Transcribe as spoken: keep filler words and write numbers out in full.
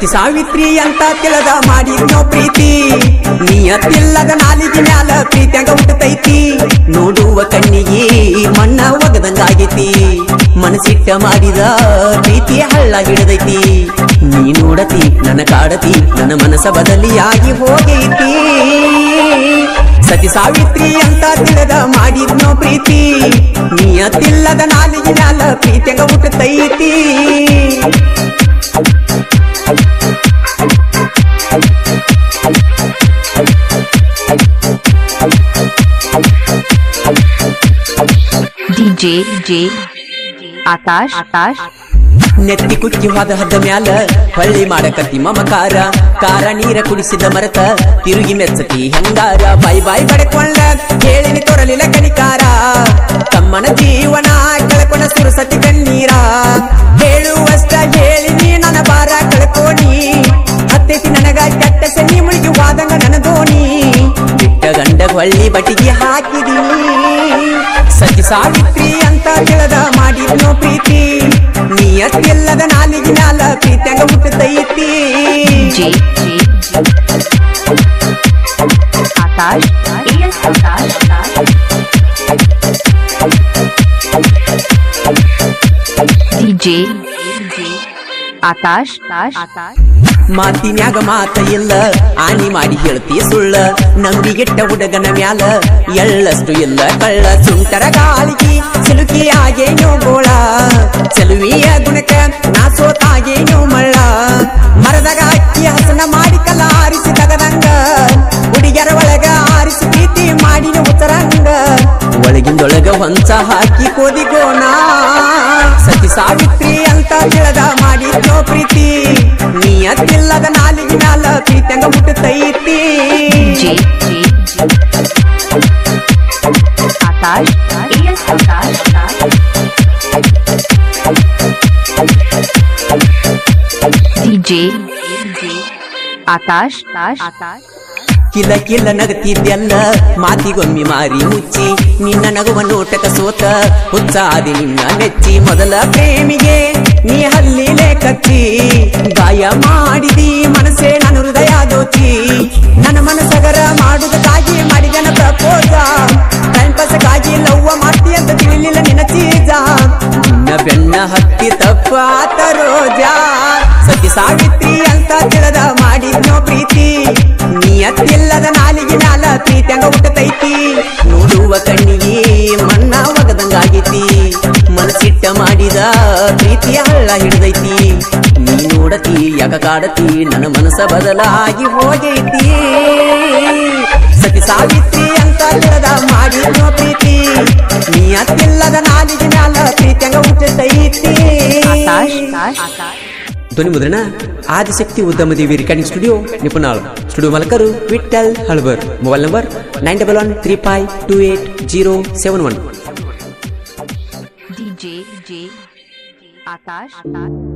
ಸತಿ ಸಾವಿತ್ರಿ ಅಂತ ತಿಳದ ಮಾಡಿದ್ನೋ ಪ್ರೀತಿ ನಿಯತ್ತಿಲ್ಲದ ನಾಲಿಗೆ ಮ್ಯಾಲ ಪ್ರೀತಿಯಂಗ ಹುಟ್ಟತೈತಿ ನೋಡುವ ಕಣ್ಣಿಗೆ ಮಣ್ಣ ಒಗದಂಗಾಗೈತಿ ಮನಸ್ಸಿಟ್ಟ ಮಾಡಿದ ಪ್ರೀತಿ ಹಳ್ಳ ಹಿಡದೈತಿ ನೀ ನೋಡತಿ ನನ್ನ ಕಾಡತಿ ನನ್ನ ಮನಸ್ಸ ಬದಲಿಯಾಗಿ ಹೋಗೈತಿ ಸತಿ ಸಾವಿತ್ರಿ ಅಂತ ತಿಳದ ಮಾಡಿದ್ನೋ ಪ್ರೀತಿ ನಿಯತ್ತಿಲ್ಲದ ನಾಲಿಗೆ ಮ್ಯಾಲ ಪ್ರೀತಿಯಂಗ ಹುಟ್ಟತೈತಿ ಡಿಜೆ ಜೆ ಆಕಾಶ್ ಆಕಾಶ್ ನೆತ್ತಿ ಕುಕ್ಕಿ ಹೋದ ಹದ್ದ ಮ್ಯಾಲ ಹೊಳ್ಳಿ ಮಾಡಕತ್ತಿ ಮಮಕಾರ ಕಾರ ನೀರ ಕುಡಿಸಿದ ಮರತ ತಿರುಗಿ ಮೆಚ್ಚತಿ ಹೆಂಗಾರ ಬಾಯಿ ಬಾಯಿ ಬಡಕೊಂಡ ಹೇಳಿನಿ ತೊರಲಿಲ್ಲ ಕನಿಕಾರ ತಮ್ಮನ ಜೀವನ ಕಳ್ಕೊಂಡ ಸುರಸತಿ ಕಣ್ಣೀರ ಹೇಳುವಷ್ಟ ಹೇಳಿನಿ ನನ್ನ ಬಾರ ಕಳ್ಕೋಣಿ ಹತ್ತೈತಿ ನನಗ ಕೆಟ್ಟ ಸನಿ ಮುಳುಗಿ ವಾದಂಗ ನನ್ನ ದೋಣಿ ಬಿಟ್ಟ ಗಂಡ ಹೊಳ್ಳಿ ಬಟಿಗೆ ಹಾಕಿದೀನಿ ಸತಿ ಸಾವಿತ್ರಿ ಅಂತ ತಿಳದ ಮಾಡಿದ್ನೋ ಪ್ರೀತಿ ನಿಯತ್ತಿಲ್ಲದ ನಾಲಿಗೆ ಮ್ಯಾಲ ಪ್ರೀತಿಯಂಗ ಹುಟ್ಟತೈತಿ ಜೆ ಆಕಾಶ್ ಡಿಜೆ ಆಕಾಶ್ ಆಕಾಶ್ ಮಾತಿನ್ಯಾಗ ಮಾತ ಇಲ್ಲ ಆನಿ ಮಾಡಿ ಹೇಳ್ತಿ ಸುಳ್ಳ ನಂಬಿಗೆಟ್ಟ ಹುಡುಗನ ಮ್ಯಾಲ ಎಳ್ಳಷ್ಟು ಇಲ್ಲ ಕಳ್ಳ ಸುಂಟರ ಗಾಳಿಗೆ ಸಿಲುಕಿ ಆಗೇನೋ ಗೋಳ ಚೆಲುವಿಯ ಗುಣಕ ನಾ ಸೋತಾಗೇನೋ ಮಳ್ಳ ಮರದಾಗ ಅಕ್ಕಿ ಹಸನ ಮಾಡಿ ಕಲ್ಲ ಆರಿಸಿ ತಗದಂಗ ಹುಡುಗಿಯರ ಒಳಗ ಆರಿಸಿ ಪ್ರೀತಿ ಮಾಡಿನ ಉತ್ತರಂಗ ಒಳಗಿಂದೊಳಗ ಹೊಂಚ ಹಾಕಿ ಕೋದಿಗೋಣ ಸತಿ ಸಾವಿತ್ರಿ ಅಂತ ತಿಳದ ಮಾಡಿದ್ನೋ ಪ್ರೀತಿ ನಿಯತ್ತಿಲ್ಲದ ನಾಲಿಗೆ ಮ್ಯಾಲ ಪ್ರೀತಿಯಂಗ ಹುಟ್ಟತೈತಿ ಜೆ ಆಕಾಶ್ ಡಿಜೆ ಆಕಾಶ್ ಆಕಾಶ್ ಕಿಲ ಕಿಲ ನಗತಿದ್ದೆಲ್ಲ ಮಾತಿಗೊಮ್ಮಿ ಮಾರಿ ಮುಚ್ಚಿ ನಿನ್ನ ನಗುವ ನೋಟಕ ಸೋತ ಹುಚ್ಚಾದಿ ನಿನ್ನ ಮೆಚ್ಚಿ ಮೊದಲ ಪ್ರೇಮಿಗೆ ನೀ ಹಲ್ಲಿಲೆ ಕಚ್ಚಿ ಗಾಯ ಮಾಡಿದಿ ಮನಸ್ಸೇ ನನ್ನ ಹೃದಯ ದೋಚಿ ನನ್ನ ಮನಸ್ಸಗರ ಮಾಡುವುದಕ್ಕಾಗಿ ಮಾಡಿದನ ಪ್ರಪೋಸ ಟೈಮ್ ಪಾಸ್ಗಾಗಿ ಲವ್ವ ಮಾಡ್ತಿ ಅಂತ ತಿಳಿಲಿಲ್ಲ ನಿನ್ನ ಚೀಜ ನಿನ್ನ ಬೆನ್ನ ಹತ್ತಿ ತಪ್ಪಾತ ರೋಜಾ ಸತಿ ಸಾವಿತ್ರಿ ಅಂತ ತಿಳದ ಮಾಡಿದ್ನೋ ಪ್ರೀತಿ ನಿಯತ್ತಿಲ್ಲದ ನಾಲಿಗೆ ಮ್ಯಾಲ ಪ್ರೀತಿಯಂಗ ಹುಟ್ಟತೈತಿ ನೋಡುವ ಕಣ್ಣಿಗೆ ಮಣ್ಣ ಒಗದಂಗಾಗೈತಿ ಮನಸ್ಸಿಟ್ಟ ಮಾಡಿದ ಪ್ರೀತಿಯ ಹಳ್ಳ ಹಿಡಿದೈತಿ ನೀ ನೋಡತಿ ಯಾಕ ಕಾಡತಿ ನನ್ನ ಮನಸ್ಸ ಬದಲಾಗಿ ಹೋಗೈತಿ ಸತಿ ಸಾವಿತ್ರಿ ಅಂತ ತಿಳದ ಮಾಡಿದ್ನೋ ಪ್ರೀತಿ ನಿಯತ್ತಿಲ್ಲದ ನಾಲಿಗೆ ಮ್ಯಾಲ ಪ್ರೀತಿಯಂಗ ಹುಟ್ಟತೈತಿ ಧ್ವನಿ ಮುದ್ರಣ ಆದಿಶಕ್ತಿ ಉದ್ಯಮದೇವಿ ರೆಕಾರ್ಡಿಂಗ್ ಸ್ಟುಡಿಯೋ ನಿಪುಣಾಳ್ ಸ್ಟುಡಿಯೋ ಮಾಲಕರು Vithal Halabar mobile number nine double one three five two eight zero seven one DJ J Akash